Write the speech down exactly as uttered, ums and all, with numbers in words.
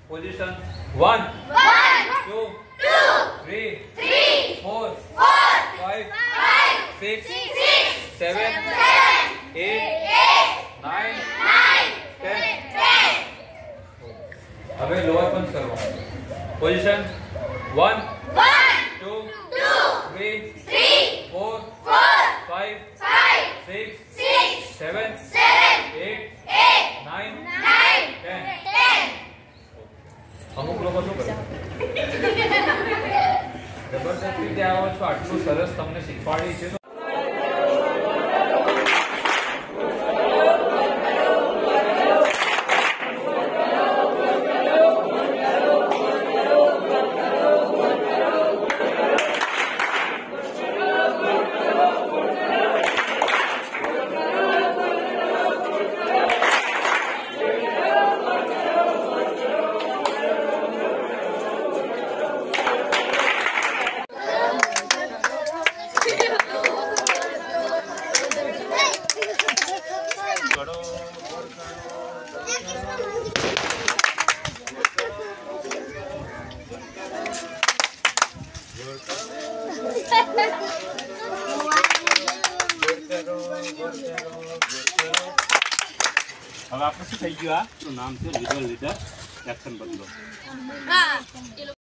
Position one, two, three, four, five, six, seven, eight, nine, ten. अबे lower punch करो. Position one, two, three, four, five, six, seven, eight, nine, ten. અમુક લોકો શું કરે જબરદસ્તી ત્યાં આવો છો આટલું સરસ તમને શીખવાડી છે. હવે આપણે શું થઈ ગયું? આ નામ છે વિઝ્યુઅલ લીડર એક્શન બદલો.